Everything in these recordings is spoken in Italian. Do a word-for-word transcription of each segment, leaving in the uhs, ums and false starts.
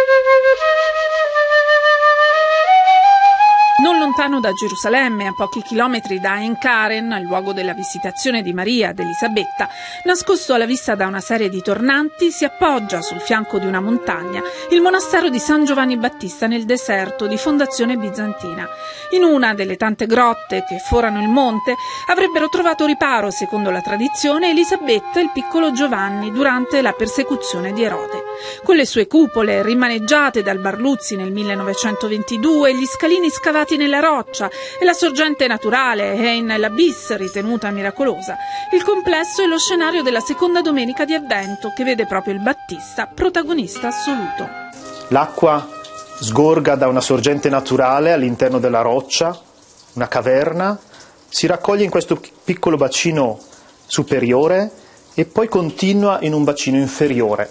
Non lontano da Gerusalemme, a pochi chilometri da Ein Karen, luogo della visitazione di Maria ed Elisabetta, nascosto alla vista da una serie di tornanti, si appoggia sul fianco di una montagna il monastero di San Giovanni Battista nel deserto, di fondazione bizantina. In una delle tante grotte che forano il monte avrebbero trovato riparo, secondo la tradizione, Elisabetta e il piccolo Giovanni durante la persecuzione di Erode. Con le sue cupole rimaneggiate dal Barluzzi nel millenovecentoventidue, gli scalini scavati nella roccia e la sorgente naturale Ein Labis ritenuta miracolosa, il complesso è lo scenario della seconda domenica di Avvento, che vede proprio il Battista protagonista assoluto. L'acqua sgorga da una sorgente naturale all'interno della roccia, una caverna, si raccoglie in questo piccolo bacino superiore e poi continua in un bacino inferiore.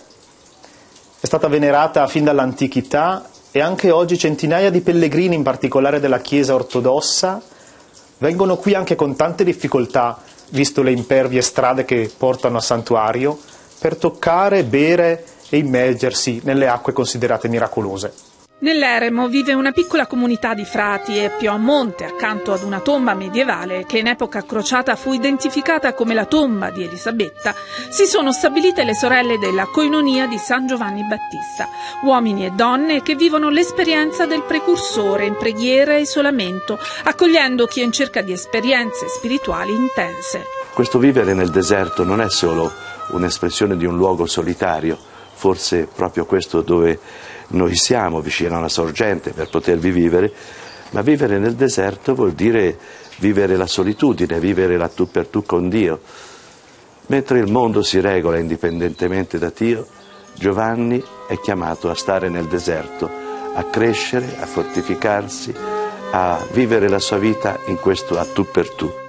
È stata venerata fin dall'antichità e anche oggi centinaia di pellegrini, in particolare della Chiesa ortodossa, vengono qui anche con tante difficoltà, visto le impervie strade che portano al santuario, per toccare, bere e immergersi nelle acque considerate miracolose. Nell'eremo vive una piccola comunità di frati e più a monte, accanto ad una tomba medievale che in epoca crociata fu identificata come la tomba di Elisabetta, si sono stabilite le sorelle della Coinonia di San Giovanni Battista, uomini e donne che vivono l'esperienza del precursore in preghiera e isolamento, accogliendo chi è in cerca di esperienze spirituali intense. Questo vivere nel deserto non è solo un'espressione di un luogo solitario, forse proprio questo dove noi siamo, vicino a una sorgente per potervi vivere, ma vivere nel deserto vuol dire vivere la solitudine, vivere la tu per tu con Dio. Mentre il mondo si regola indipendentemente da Dio, Giovanni è chiamato a stare nel deserto, a crescere, a fortificarsi, a vivere la sua vita in questo a tu per tu.